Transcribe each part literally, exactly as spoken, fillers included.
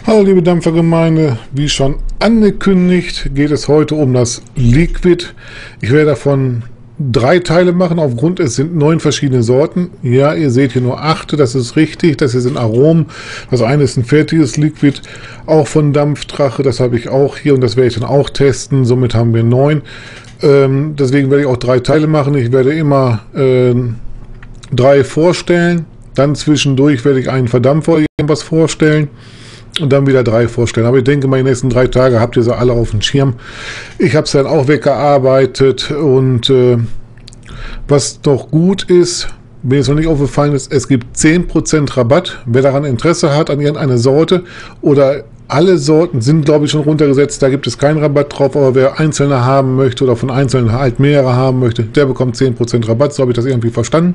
Hallo liebe Dampfergemeinde, wie schon angekündigt geht es heute um das Liquid. Ich werde davon drei Teile machen, aufgrund es sind neun verschiedene Sorten. Ja, ihr seht hier nur acht, das ist richtig, das hier sind Aromen. Das eine ist ein fertiges Liquid, auch von Dampfdrache, das habe ich auch hier und das werde ich dann auch testen. Somit haben wir neun. Ähm, deswegen werde ich auch drei Teile machen. Ich werde immer äh, drei vorstellen, dann zwischendurch werde ich einen Verdampfer oder irgendwas vorstellen. Und dann wieder drei vorstellen. Aber ich denke mal, die nächsten drei Tage habt ihr sie alle auf dem Schirm. Ich habe es dann auch weggearbeitet. Und äh, was noch gut ist, mir jetzt noch nicht aufgefallen ist, es gibt zehn Prozent Rabatt. Wer daran Interesse hat, an irgendeine Sorte oder alle Sorten sind, glaube ich, schon runtergesetzt. Da gibt es keinen Rabatt drauf. Aber wer einzelne haben möchte oder von einzelnen halt mehrere haben möchte, der bekommt zehn Prozent Rabatt. So habe ich das irgendwie verstanden.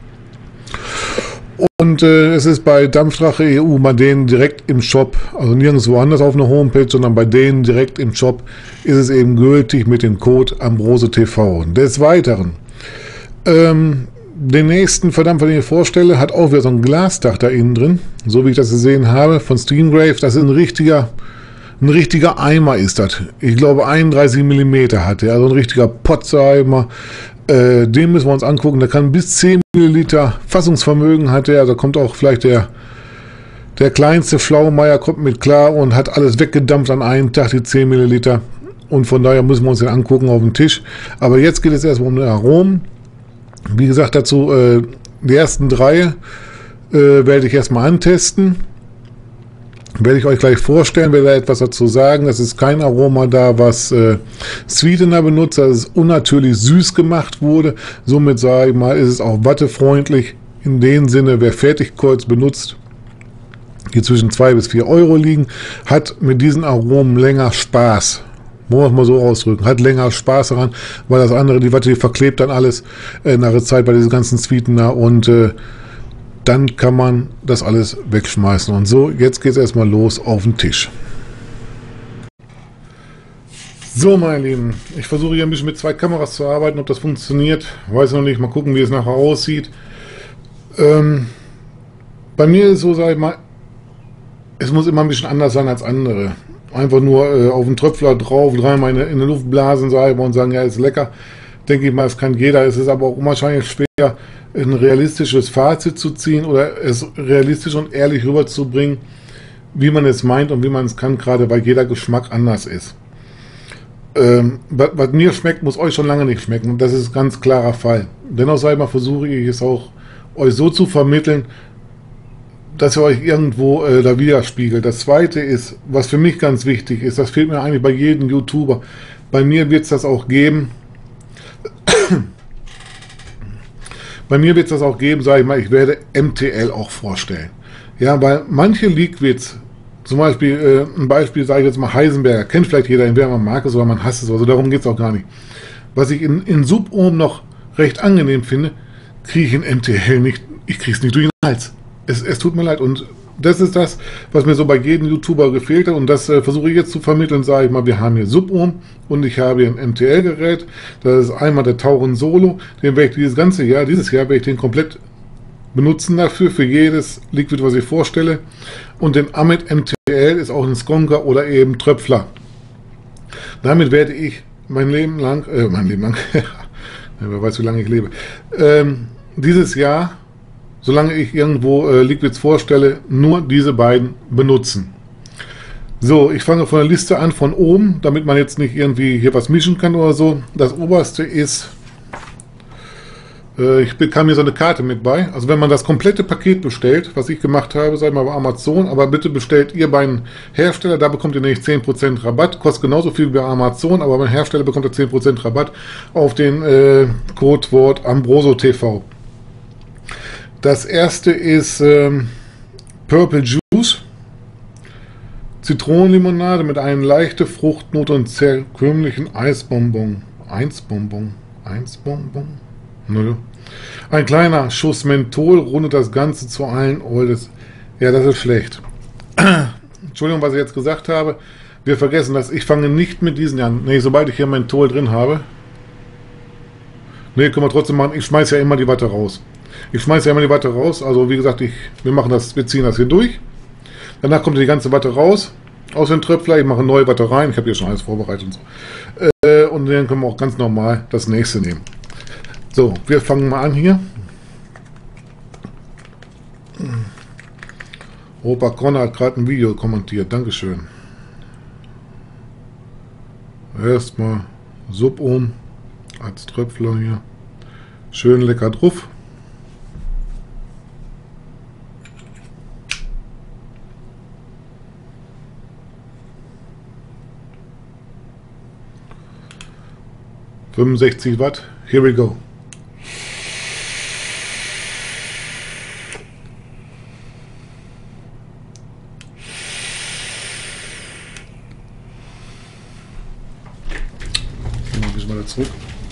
Und äh, es ist bei Dampfdrache E U bei denen direkt im Shop, also nirgendwo anders auf einer Homepage, sondern bei denen direkt im Shop ist es eben gültig mit dem Code AmbroseTV. Des Weiteren, ähm, den nächsten Verdampfer, den ich vorstelle, hat auch wieder so ein Glasdach da innen drin, so wie ich das gesehen habe, von Steamgrave. Das ist ein richtiger, ein richtiger Eimer ist das. Ich glaube einunddreißig Millimeter hat er, also ein richtiger Potzer-Eimer. Äh, den müssen wir uns angucken, der kann bis zehn Milliliter Fassungsvermögen hat er, da kommt auch vielleicht der der kleinste Schlaumeier kommt mit klar und hat alles weggedampft an einem Tag, die zehn Milliliter, und von daher müssen wir uns den angucken auf dem Tisch. Aber jetzt geht es erstmal um den Aromen. Wie gesagt, dazu äh, die ersten drei äh, werde ich erstmal antesten. Werde ich euch gleich vorstellen, werde da etwas dazu sagen. Es ist kein Aroma da, was äh, Sweetener benutzt, dass es unnatürlich süß gemacht wurde. Somit sage ich mal, ist es auch wattefreundlich. In dem Sinne, wer Fertigkreuz benutzt, die zwischen zwei bis vier Euro liegen, hat mit diesen Aromen länger Spaß. Muss man mal so ausdrücken. Hat länger Spaß daran, weil das andere, die Watte, die verklebt dann alles äh, nach der Zeit bei diesen ganzen Sweetener und äh, dann kann man das alles wegschmeißen. Und so, jetzt geht es erstmal los auf den Tisch. So, meine Lieben, ich versuche hier ein bisschen mit zwei Kameras zu arbeiten, ob das funktioniert. Weiß noch nicht, mal gucken, wie es nachher aussieht. Ähm, bei mir ist es so, sage ich mal, es muss immer ein bisschen anders sein als andere. Einfach nur äh, auf den Tröpfler drauf, dreimal in, in die Luft blasen, sage ich mal, und sagen, ja, ist lecker. Denke ich mal, es kann jeder. Es ist aber auch unwahrscheinlich schwer, ein realistisches Fazit zu ziehen oder es realistisch und ehrlich rüberzubringen, wie man es meint und wie man es kann, gerade weil jeder Geschmack anders ist. Ähm, was mir schmeckt, muss euch schon lange nicht schmecken. Und das ist ein ganz klarer Fall. Dennoch, sag ich mal, versuche ich es auch euch so zu vermitteln, dass ihr euch irgendwo äh, da widerspiegelt. Das zweite ist, was für mich ganz wichtig ist, das fehlt mir eigentlich bei jedem YouTuber. Bei mir wird es das auch geben. Bei mir wird es das auch geben, sage ich mal, ich werde M T L auch vorstellen. Ja, weil manche Liquids, zum Beispiel, äh, ein Beispiel sage ich jetzt mal Heisenberger, kennt vielleicht jeder, entweder man mag es oder man hasst es, also darum geht es auch gar nicht. Was ich in, in Subohm noch recht angenehm finde, kriege ich in M T L nicht, ich kriege es nicht durch den Hals. Es, es tut mir leid und das ist das, was mir so bei jedem YouTuber gefehlt hat und das äh, versuche ich jetzt zu vermitteln, sage ich mal, wir haben hier Subohm und ich habe hier ein M T L-Gerät, das ist einmal der Tauren Solo, den werde ich dieses ganze Jahr, dieses Jahr werde ich den komplett benutzen dafür, für jedes Liquid, was ich vorstelle, und den Amit M T L ist auch ein Skonker oder eben Tröpfler. Damit werde ich mein Leben lang, äh, mein Leben lang, wer weiß, wie lange ich lebe, ähm, dieses Jahr, solange ich irgendwo äh, Liquids vorstelle, nur diese beiden benutzen. So, ich fange von der Liste an, von oben, damit man jetzt nicht irgendwie hier was mischen kann oder so. Das oberste ist, äh, ich bekam hier so eine Karte mit bei. Also wenn man das komplette Paket bestellt, was ich gemacht habe, sag ich mal bei Amazon, aber bitte bestellt ihr beim Hersteller, da bekommt ihr nämlich zehn Prozent Rabatt, kostet genauso viel wie bei Amazon, aber beim Hersteller bekommt ihr zehn Prozent Rabatt auf den äh, Codewort AmbrosoTV. Das erste ist ähm, Purple Juice, Zitronenlimonade mit einer leichten Fruchtnote und zerkömmlichen Eisbonbon. Eisbonbon? Eisbonbon? Nö. Ein kleiner Schuss Menthol rundet das Ganze zu allen Oldes. Ja, das ist schlecht. Entschuldigung, was ich jetzt gesagt habe. Wir vergessen das. Ich fange nicht mit diesen an. Nee, sobald ich hier Menthol drin habe. Nee, können wir trotzdem machen. Ich schmeiße ja immer die Watte raus. Ich schmeiße ja immer die Watte raus. Also wie gesagt, ich, wir machen das, wir ziehen das hier durch. Danach kommt die ganze Watte raus aus dem Tröpfler. Ich mache neue Watte rein. Ich habe hier schon alles vorbereitet und so. Äh, und dann können wir auch ganz normal das nächste nehmen. So, wir fangen mal an hier. Opa Conner hat gerade ein Video kommentiert. Dankeschön. Erstmal Sub um als Tröpfler hier. Schön lecker drauf. fünfundsechzig Watt. Here we go. Mal zurück.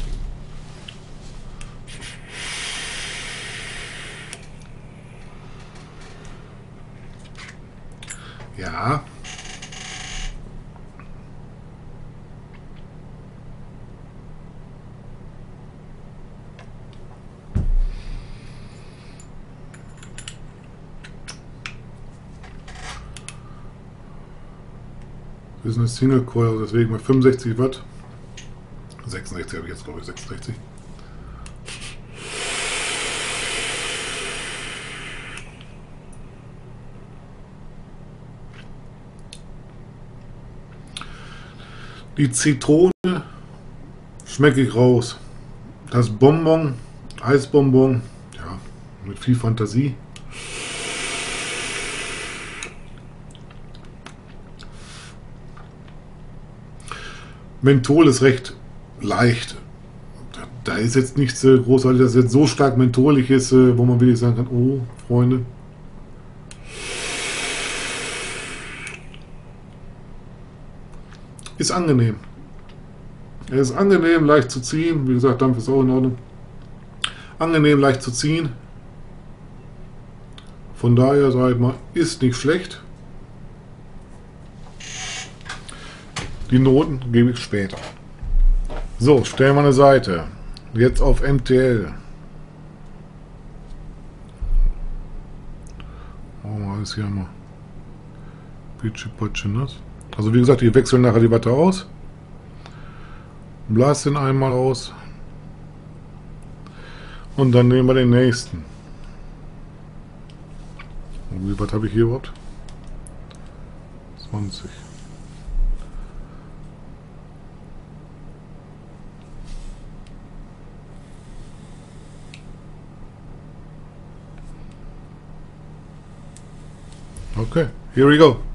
Ja. Wir sind eine Single Coil, deswegen mit fünfundsechzig Watt. sechsundsechzig habe ich jetzt, glaube ich, sechsundsechzig. Die Zitrone schmecke ich raus. Das Bonbon, Eisbonbon, ja, mit viel Fantasie. Menthol ist recht leicht. Da, da ist jetzt nichts äh, großartig, dass jetzt so stark mentholig ist, äh, wo man wirklich sagen kann, oh, Freunde. Ist angenehm. Er ist angenehm, leicht zu ziehen. Wie gesagt, Dampf ist auch in Ordnung. Angenehm, leicht zu ziehen. Von daher, sage ich mal, ist nicht schlecht. Die Noten gebe ich später. So, stellen wir eine Seite. Jetzt auf M T L. Oh, alles hier mal. Pitschi-Patschi nass. Also wie gesagt, ich wechsle nachher die Watte aus. Blase den einmal aus. Und dann nehmen wir den nächsten. Und wie was habe ich hier überhaupt? zwanzig. Okay, here we go.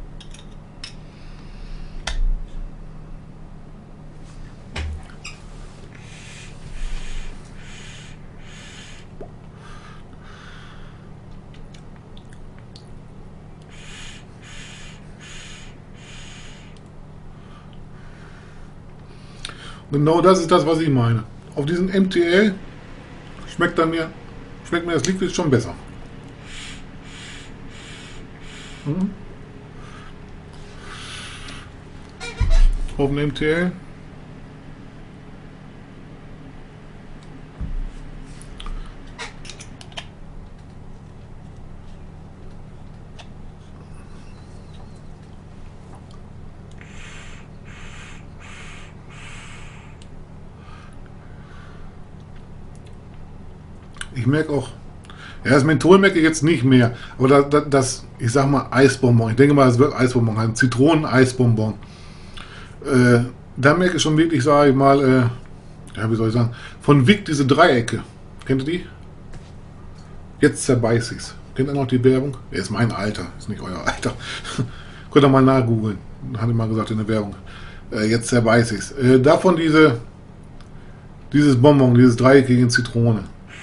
Genau das ist das, was ich meine. Auf diesen M T L schmeckt dann mir, schmeckt mir das Liquid schon besser. Hm? Auf dem M T L. Ich merke auch, ja, das Menthol merke ich jetzt nicht mehr, aber das, das, das ich sag mal Eisbonbon, ich denke mal, es wird Eisbonbon haben, Zitronen-Eisbonbon. Äh, da merke ich schon wirklich, sage ich mal, äh, ja, wie soll ich sagen, von Wick diese Dreiecke. Kennt ihr die? Jetzt zerbeiß ich's. Kennt ihr noch die Werbung? Ja, ist mein Alter, ist nicht euer Alter. Könnt ihr mal nachgoogeln. Hatte ich mal gesagt in der Werbung. Äh, jetzt zerbeiß ich's. Äh, davon diese, dieses Bonbon, dieses dreieckige Zitrone.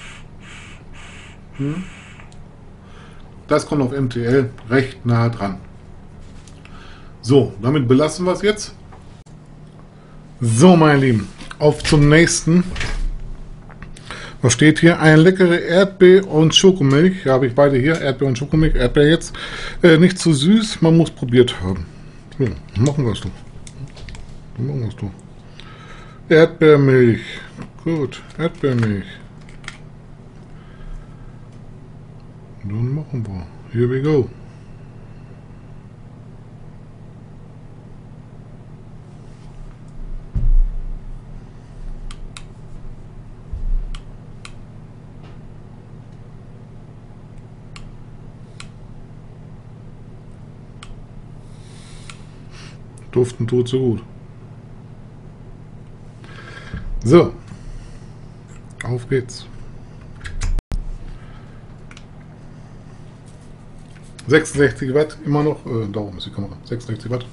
Hm? Das kommt auf M T L recht nah dran. So, damit belassen wir es jetzt. So, meine Lieben, auf zum nächsten. Was steht hier? Eine leckere Erdbeer- und Schokomilch. Ja, habe ich beide hier. Erdbeer und Schokomilch. Erdbeer jetzt. Äh, nicht zu süß, man muss probiert haben. So, machen wir es doch. Machen wir es doch. Erdbeermilch. Gut, Erdbeermilch. Dann machen wir. Here we go. Duften tut so gut. So. Auf geht's. sechsundsechzig Watt immer noch. Äh, da oben ist die Kamera. sechsundsechzig Watt.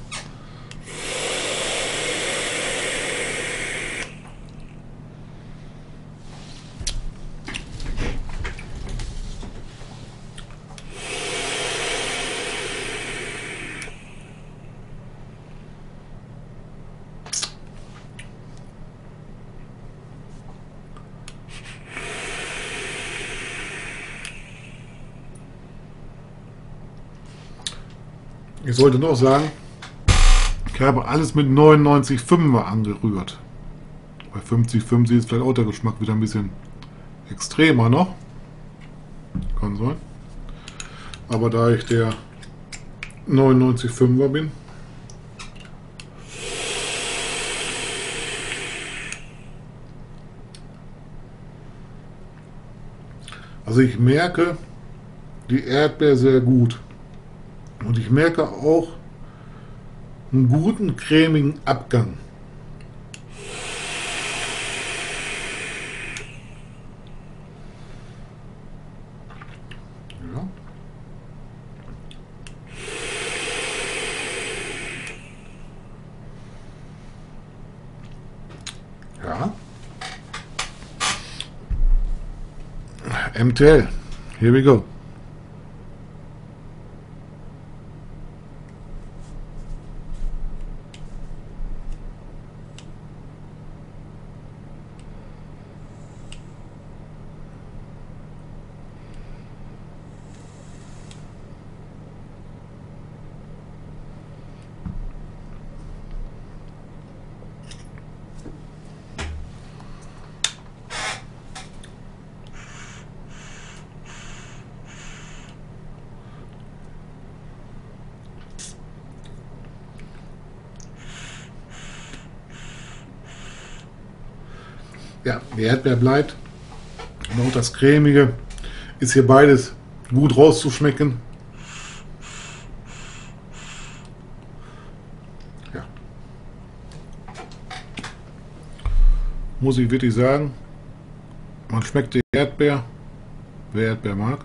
Ich sollte noch sagen, ich habe alles mit neunundneunzig Komma fünfer angerührt. Bei fünfzig Komma fünf ist vielleicht auch der Geschmack wieder ein bisschen extremer noch. Kann sein. Aber da ich der neunundneunzig Komma fünfer bin, also ich merke die Erdbeer sehr gut. Und ich merke auch einen guten, cremigen Abgang. Ja. Ja. M T L. Here we go. Ja, die Erdbeer bleibt. Und auch das Cremige ist hier beides gut rauszuschmecken. Ja. Muss ich wirklich sagen, man schmeckt die Erdbeer, wer Erdbeer mag.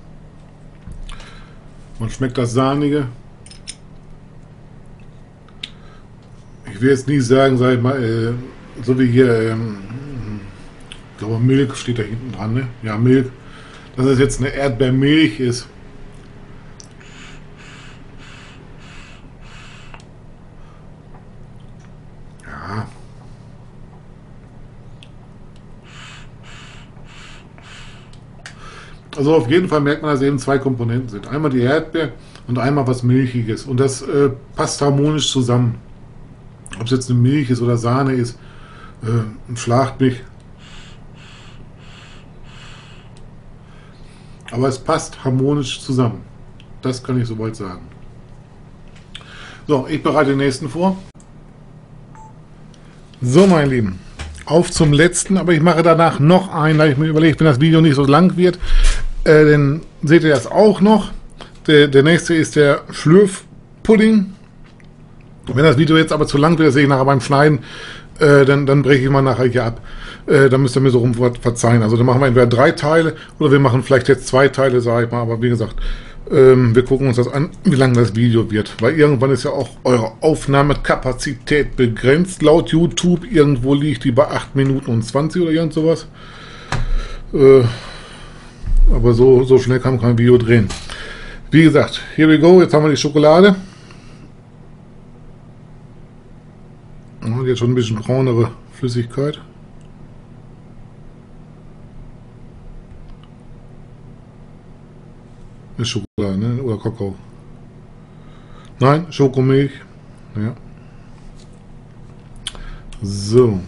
Man schmeckt das Sahnige. Ich will jetzt nicht sagen, sag ich mal, äh, so wie hier, ähm, ich glaube Milch steht da hinten dran, ne? Ja, Milch. Dass es jetzt eine Erdbeermilch ist. Ja. Also auf jeden Fall merkt man, dass eben zwei Komponenten sind. Einmal die Erdbeer und einmal was Milchiges. Und das äh, passt harmonisch zusammen. Ob es jetzt eine Milch ist oder Sahne ist, äh, schlagt mich. Aber es passt harmonisch zusammen. Das kann ich soweit sagen. So, ich bereite den nächsten vor. So, meine Lieben, auf zum letzten, aber ich mache danach noch einen, da ich mir überlegt, wenn das Video nicht so lang wird, äh, dann seht ihr das auch noch. Der, der nächste ist der Schlürfpudding. Wenn das Video jetzt aber zu lang wird, das sehe ich nachher beim Schneiden, äh, dann, dann breche ich mal nachher hier ab. Äh, dann müsst ihr mir so rum verzeihen. Also dann machen wir entweder drei Teile oder wir machen vielleicht jetzt zwei Teile, sage ich mal. Aber wie gesagt, ähm, wir gucken uns das an, wie lang das Video wird. Weil irgendwann ist ja auch eure Aufnahmekapazität begrenzt. Laut YouTube, irgendwo liegt die bei acht Minuten und zwanzig oder irgend sowas. Äh, aber so, so schnell kann man kein Video drehen. Wie gesagt, here we go. Jetzt haben wir die Schokolade. Und jetzt schon ein bisschen braunere Flüssigkeit. Ist Schokolade, ne? Oder Kakao. Nein, Schokomilch. Ja. So.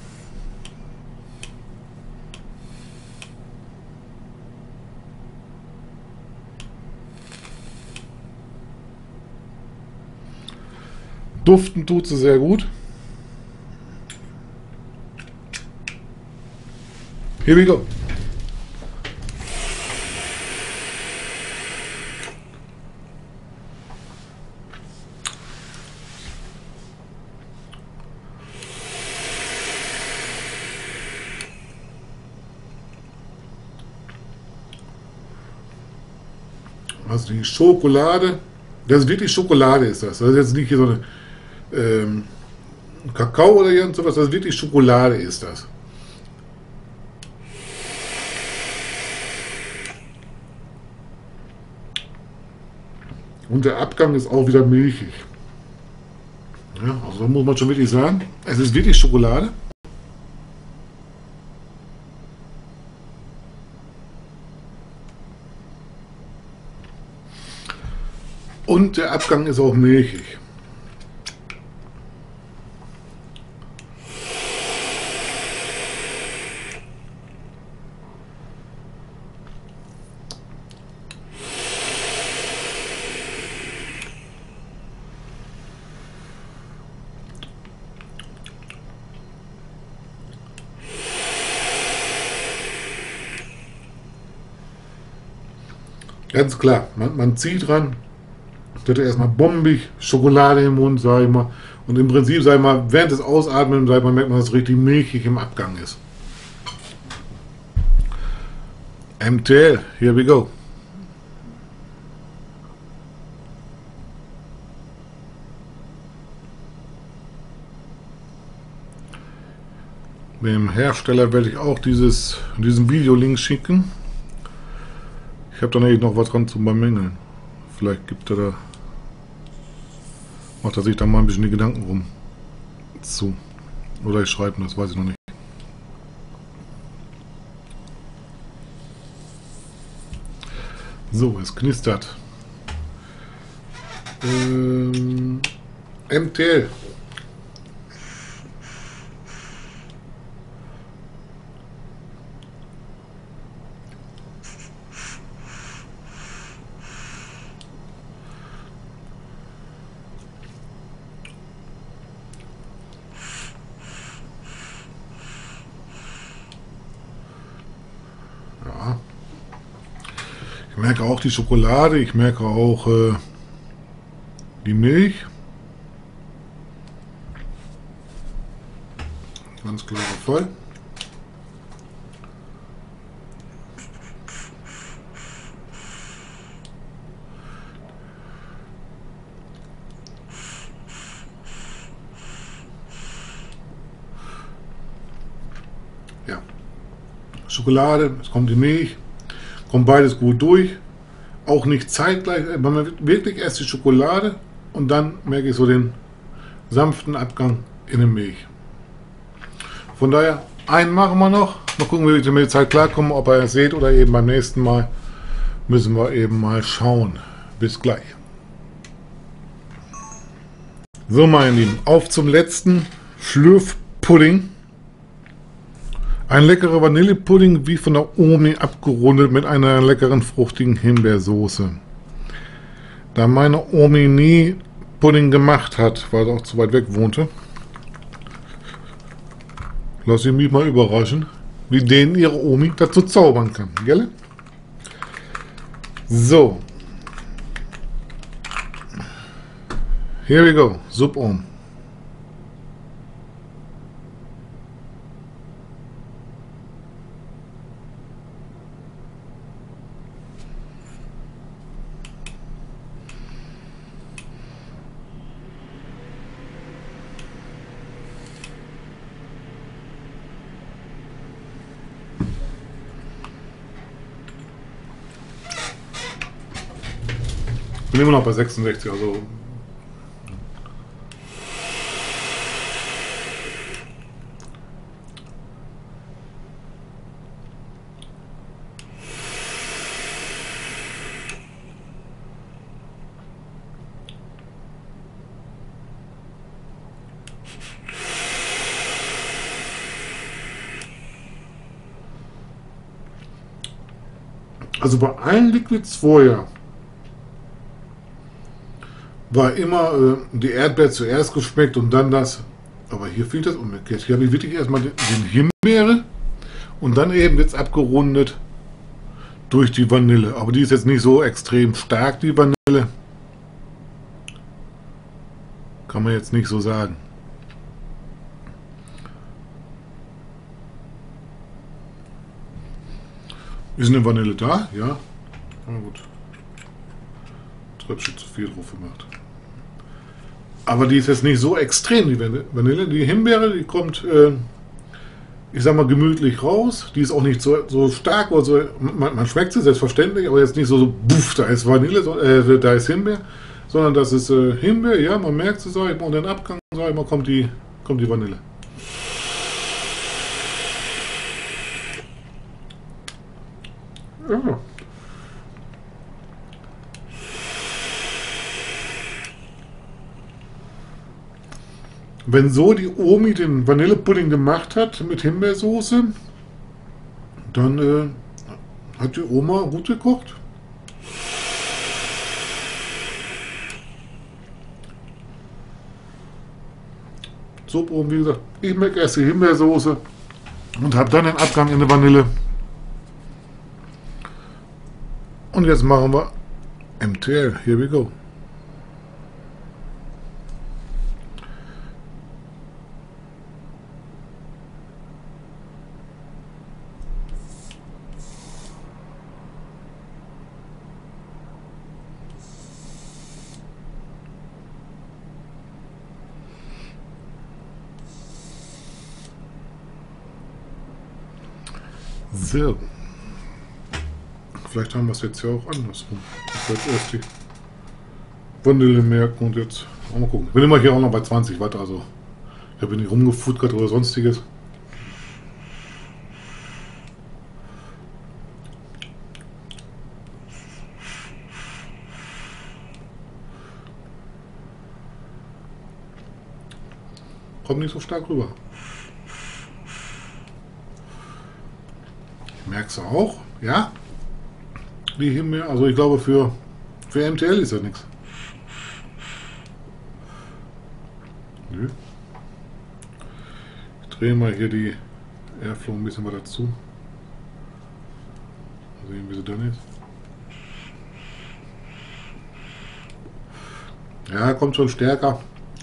Duften tut sie sehr gut. Here we go. Also die Schokolade, das ist wirklich Schokolade ist das. Das ist jetzt nicht hier so eine ähm, Kakao oder irgend sowas, das ist wirklich Schokolade ist das. Und der Abgang ist auch wieder milchig. Ja, also da muss man schon wirklich sagen, es ist wirklich Schokolade. Und der Abgang ist auch milchig. Ganz klar, man, man zieht dran. Ich hatte erstmal bombig Schokolade im Mund, sag ich mal. Und im Prinzip, sag ich mal, während des Ausatmen, sag ich mal, merkt man, dass es richtig milchig im Abgang ist. M T L, here we go. Dem Hersteller werde ich auch dieses, diesen Videolink schicken. Ich habe da nämlich noch was dran zu bemängeln. Vielleicht gibt er da, macht er sich da mal ein bisschen die Gedanken rum zu. Oder ich schreibe das, weiß ich noch nicht. So, es knistert. Ähm, M T L. Ja. Ich merke auch die Schokolade, ich merke auch äh, die Milch. Ganz klarer Fall. Ja. Schokolade, es kommt die Milch. Kommt beides gut durch, auch nicht zeitgleich, man wirklich erst die Schokolade und dann merke ich so den sanften Abgang in der Milch. Von daher, einen machen wir noch, mal gucken, wie wir mit der Zeit klarkommen, ob ihr es seht oder eben beim nächsten Mal müssen wir eben mal schauen. Bis gleich. So meine Lieben, auf zum letzten Schlürfpudding. Ein leckerer Vanillepudding, wie von der Omi abgerundet mit einer leckeren, fruchtigen Himbeersoße. Da meine Omi nie Pudding gemacht hat, weil sie auch zu weit weg wohnte, lasse ich mich mal überraschen, wie den ihre Omi dazu zaubern kann, gell? So. Here we go, Sub um. Ich bin immer noch bei sechsundsechzig, also also bei allen Liquids vorher war immer äh, die Erdbeere zuerst geschmeckt und dann das. Aber hier fehlt das umgekehrt. Hier habe ich wirklich erstmal den, den Himbeere und dann eben jetzt abgerundet durch die Vanille. Aber die ist jetzt nicht so extrem stark, die Vanille. Kann man jetzt nicht so sagen. Ist eine Vanille da? Ja. Na gut. Tröpfchen zu viel drauf gemacht. Aber die ist jetzt nicht so extrem, die Vanille. Die Himbeere, die kommt, äh, ich sag mal, gemütlich raus. Die ist auch nicht so, so stark, oder so, man, man schmeckt sie selbstverständlich, aber jetzt nicht so, so buff, da ist Vanille, so, äh, da ist Himbeer, sondern das ist äh, Himbeer, ja, man merkt sie, sag ich mal, und den Abgang, sag ich mal, kommt die, kommt die Vanille. Ja. Wenn so die Omi den Vanillepudding gemacht hat mit Himbeersoße, dann äh, hat die Oma gut gekocht. So, oben, wie gesagt, ich merke erst die Himbeersoße und habe dann den Abgang in der Vanille. Und jetzt machen wir M T L. Here we go. So. Vielleicht haben wir es jetzt ja auch andersrum. Ich werde erst die Vanille merken und jetzt mal gucken. Ich bin immer hier auch noch bei zwanzig Watt, also ich habe nicht rumgefuttert oder sonstiges. Kommt nicht so stark rüber. Merkst du auch, ja? Die Himbeere, also ich glaube für, für M T L ist ja nichts. Nö. Ich drehe mal hier die Airflow ein bisschen mal dazu. Mal sehen, wie sie dann ist. Ja, kommt schon stärker.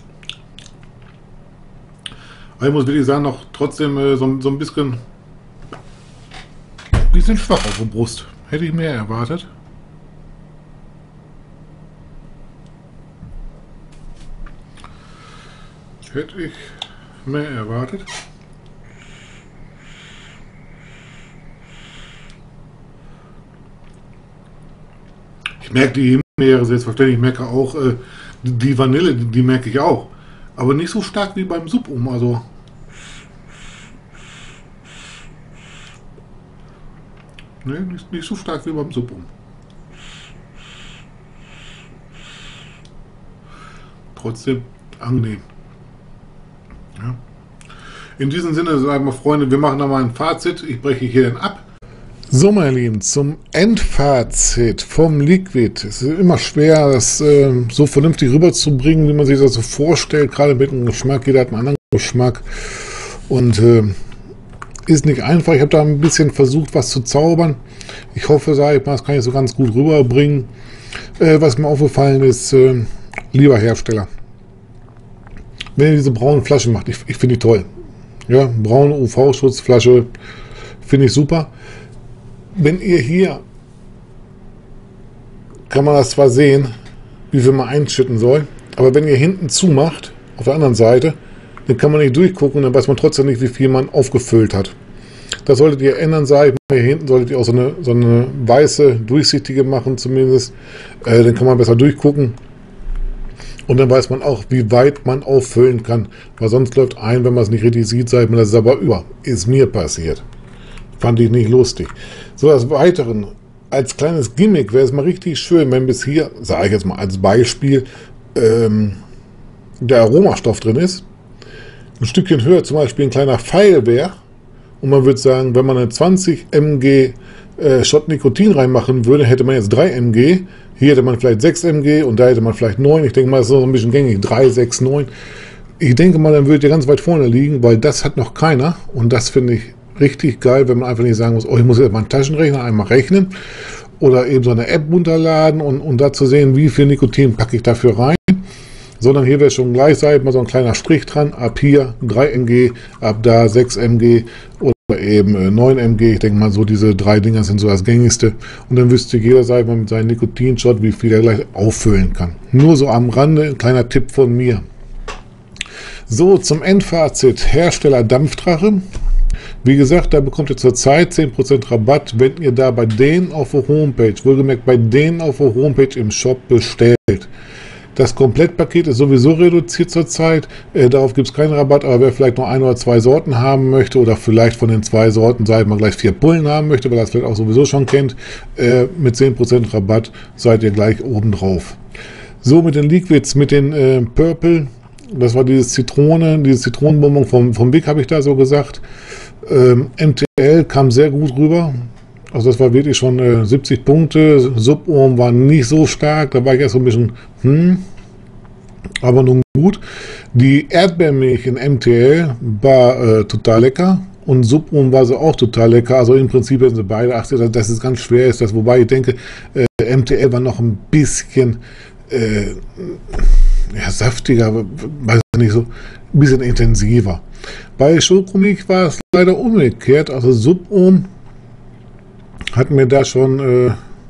Aber ich muss wirklich sagen, noch trotzdem äh, so, so ein bisschen. Die sind schwach auf der Brust. Hätte ich mehr erwartet. Hätte ich mehr erwartet. Ich merke die Himbeere selbstverständlich. Ich merke auch äh, die Vanille, die, die merke ich auch. Aber nicht so stark wie beim Sub um. Also. Ne, nicht, nicht so stark wie beim Suppum. Trotzdem angenehm. Ja. In diesem Sinne, sagen wir Freunde, wir machen nochmal ein Fazit. Ich breche hier dann ab. So, meine Lieben, zum Endfazit vom Liquid. Es ist immer schwer, das äh, so vernünftig rüberzubringen, wie man sich das so vorstellt. Gerade mit dem Geschmack, jeder hat einen anderen Geschmack. Und äh, ist nicht einfach. Ich habe da ein bisschen versucht, was zu zaubern. Ich hoffe, sage ich mal, das kann ich so ganz gut rüberbringen. Äh, was mir aufgefallen ist, äh, lieber Hersteller, wenn ihr diese braunen Flaschen macht, ich, ich finde die toll. Ja, braune U V-Schutzflasche finde ich super. Wenn ihr hier, kann man das zwar sehen, wie viel man einschütten soll, aber wenn ihr hinten zumacht, auf der anderen Seite, dann kann man nicht durchgucken und dann weiß man trotzdem nicht, wie viel man aufgefüllt hat. Das solltet ihr ändern, Seiten. Hier hinten solltet ihr auch so eine, so eine weiße, durchsichtige machen zumindest. Äh, dann kann man besser durchgucken. Und dann weiß man auch, wie weit man auffüllen kann. Weil sonst läuft ein, wenn man es nicht richtig sieht, sagt man, das ist aber über. Ist mir passiert. Fand ich nicht lustig. So, des Weiteren, als kleines Gimmick wäre es mal richtig schön, wenn bis hier, sage ich jetzt mal als Beispiel, ähm, der Aromastoff drin ist. Ein Stückchen höher zum Beispiel ein kleiner Pfeil wäre und man würde sagen, wenn man eine zwanzig Milligramm äh, Shot Nikotin reinmachen würde, hätte man jetzt drei Milligramm, hier hätte man vielleicht sechs Milligramm und da hätte man vielleicht neun. Ich denke mal, das ist so ein bisschen gängig, drei, sechs, neun. Ich denke mal, dann würdet ihr ganz weit vorne liegen, weil das hat noch keiner und das finde ich richtig geil, wenn man einfach nicht sagen muss, oh, ich muss jetzt mal einen Taschenrechner einmal rechnen oder eben so eine App runterladen und, und da zu sehen, wie viel Nikotin packe ich dafür rein. Sondern hier wäre schon gleich, sag ich mal, so ein kleiner Strich dran, ab hier drei Milligramm, ab da sechs Milligramm oder oder eben äh, neun M G. Ich denke mal, so diese drei Dinger sind so das gängigste. Und dann wüsste jeder, sag ich mal, mit seinem Nikotinshot, wie viel er gleich auffüllen kann. Nur so am Rande, ein kleiner Tipp von mir. So, zum Endfazit. Hersteller Dampfdrache. Wie gesagt, da bekommt ihr zurzeit zehn Prozent Rabatt, wenn ihr da bei denen auf der Homepage, wohlgemerkt bei denen auf der Homepage im Shop bestellt. Das Komplettpaket ist sowieso reduziert zurzeit, äh, darauf gibt es keinen Rabatt, aber wer vielleicht noch ein oder zwei Sorten haben möchte oder vielleicht von den zwei Sorten, sag ich mal, gleich vier Pullen haben möchte, weil er das vielleicht auch sowieso schon kennt, äh, mit zehn Prozent Rabatt seid ihr gleich oben drauf. So, mit den Liquids, mit den äh, Purple, das war dieses Zitrone, dieses Zitronenbonbon vom, vom Big, habe ich da so gesagt. Ähm, M T L kam sehr gut rüber, also das war wirklich schon äh, siebzig Punkte, Subohm war nicht so stark, da war ich erst so ein bisschen, hm, aber nun gut. Die Erdbeermilch in M T L war äh, total lecker und Subohm war sie auch total lecker, also im Prinzip sind sie beide, ach, dass es ganz schwer ist, das, wobei ich denke, äh, M T L war noch ein bisschen äh, ja, saftiger, weiß nicht, so ein bisschen intensiver. Bei Schokomilch war es leider umgekehrt, also Subohm hat mir da schon äh,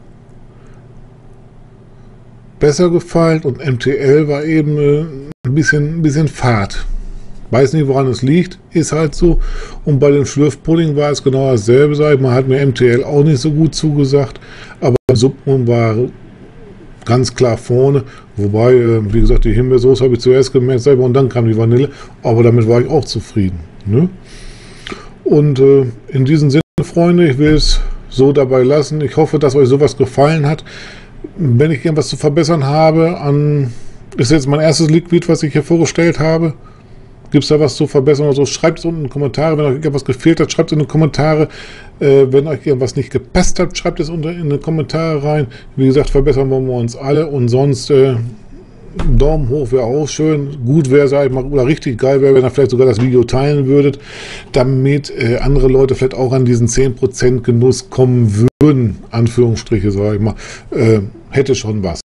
besser gefallen und M T L war eben äh, ein bisschen, ein bisschen fad. Weiß nicht, woran es liegt, ist halt so. Und bei dem Schlürfpudding war es genau dasselbe, sag ich mal, hat mir M T L auch nicht so gut zugesagt, aber Subohm war ganz klar vorne, wobei, äh, wie gesagt, die Himbeersoße habe ich zuerst gemerkt selber und dann kam die Vanille, aber damit war ich auch zufrieden. Ne? Und äh, in diesem Sinne, Freunde, ich will es so dabei lassen. Ich hoffe, dass euch sowas gefallen hat. Wenn ich irgendwas zu verbessern habe, an, ist jetzt mein erstes Liquid, was ich hier vorgestellt habe. Gibt es da was zu verbessern oder so? Schreibt es unten in die Kommentare. Wenn euch irgendwas gefehlt hat, schreibt es in die Kommentare. Äh, wenn euch irgendwas nicht gepasst hat, schreibt es unten in die Kommentare rein. Wie gesagt, verbessern wollen wir uns alle. Und sonst äh, Daumen hoch wäre auch schön. Gut wäre, sag ich mal, oder richtig geil wäre, wenn ihr vielleicht sogar das Video teilen würdet, damit äh, andere Leute vielleicht auch an diesen zehn Prozent Genuss kommen würden. Anführungsstriche, sage ich mal. Äh, hätte schon was.